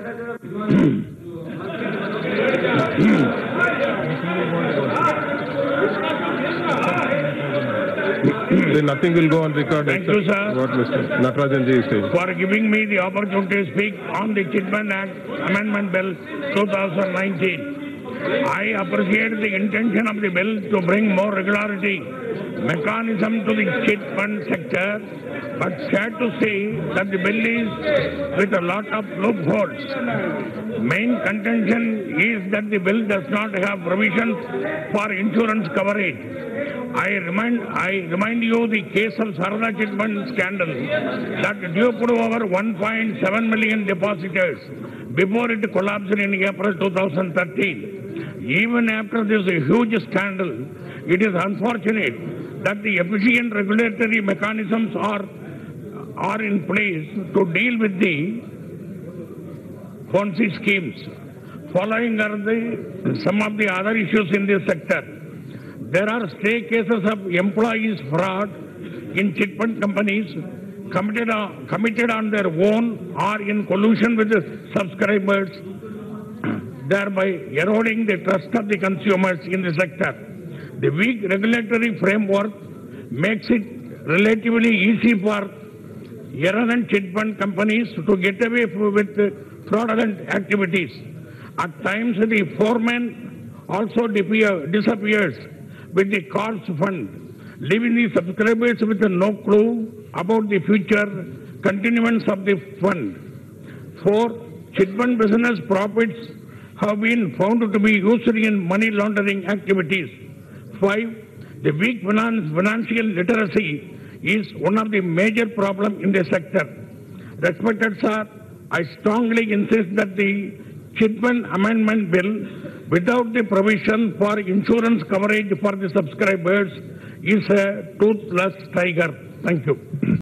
Then nothing will go on record. Thank you, sir. What Mr. Natarajan ji is saying. For giving me the opportunity to speak on the Chit Fund Act Amendment Bill 2019. I appreciate the intention of the bill to bring more regularity mechanism to the chit fund sector, but sad to say that the bill is with a lot of loopholes. Main contention is that the bill does not have provisions for insurance coverage. I remind you the case of Sarada Chit Fund scandal that duped over 1.7 million depositors before it collapsed in April 2013. Even after this huge scandal, it is unfortunate that the efficient regulatory mechanisms are in place to deal with the Ponzi schemes. Following are some of the other issues in this sector. There are stray cases of employees fraud in chit fund companies committed on their own or in collusion with the subscribers, thereby eroding the trust of the consumers in the sector. The weak regulatory framework makes it relatively easy for errant chit fund companies to get away with fraudulent activities. At times, the foreman also disappears with the cause fund, leaving the subscribers with no clue about the future continuance of the fund. 4. Chit fund business profits have been found to be used in money laundering activities. 5. The weak financial literacy is one of the major problems in the sector. Respected sir, I strongly insist that the Chit Fund Amendment Bill, without the provision for insurance coverage for the subscribers, is a toothless tiger. Thank you.